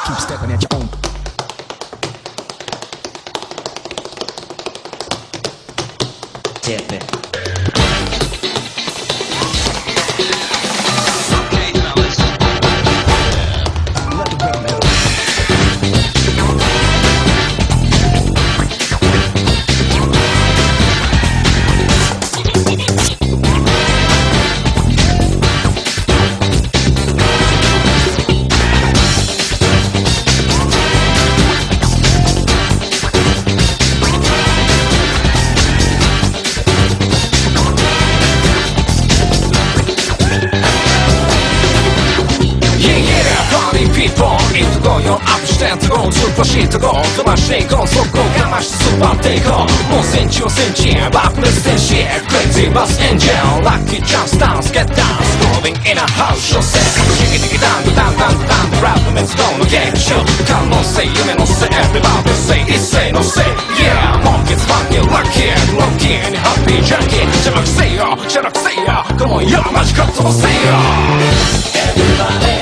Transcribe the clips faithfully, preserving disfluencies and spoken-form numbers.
keep stepping at your own. Tip it. 뜨거운 슈퍼시 뜨거운 토마시 건속고 가마시 슈퍼테이커 못센치 오센치 바꾸는 스탠시 Crazy bus engine Lucky jump stance get down Scrolling in a house show set Shiggy diggy down down down down The rap means don't get show Come on say you may not say everybody say it say no say Yeah monkeys funky lucky lucky and happy junkie 제발 say yo 제발 say yo Come on yo 마지막 또 say yo Everybody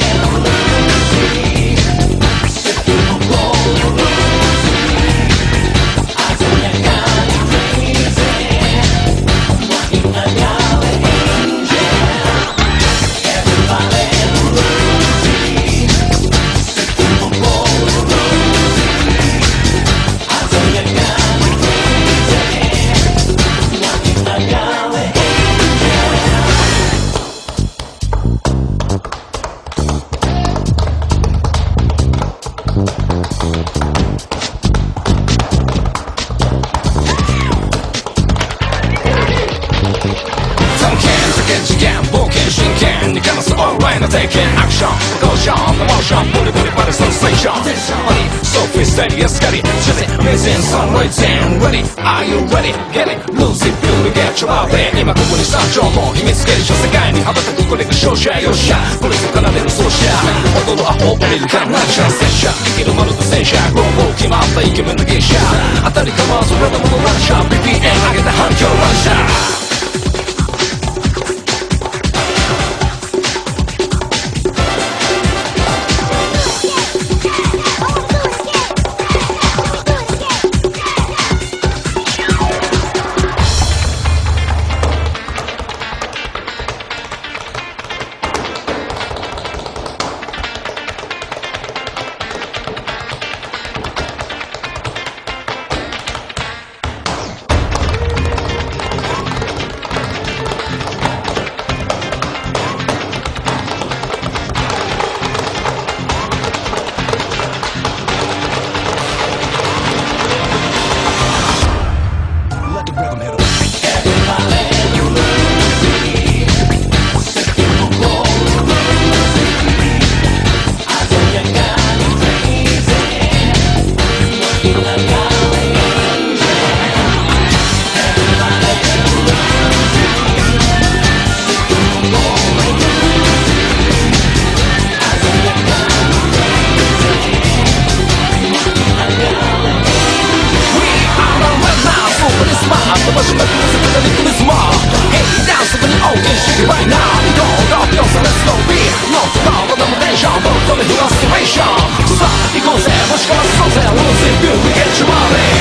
Taking action, caution, emotion, bully, bully, bully, sensation. Money, so free, steady, and steady. Chasing, amazing, sunrising. Ready, are you ready? Get it, lose it, feel it, get your love it. 今ここに参上も秘密結社世界に羽ばたくこれが勝者よっしゃ。ポリスから出る奏者。踊るアホ、降りる観覧車、戦車。生きるまるで戦車。グローブ決まったイケメンの芸者。当たりかまわず、俺のものランシャー。ビーピーエム 上げた反響ランシャー。Right now, go, go, feel so let's go be No tomorrow, no tension, both of me, who lost the ration さあ、行こうぜ、もしかはそうぜ Lose it, feel, we get you out there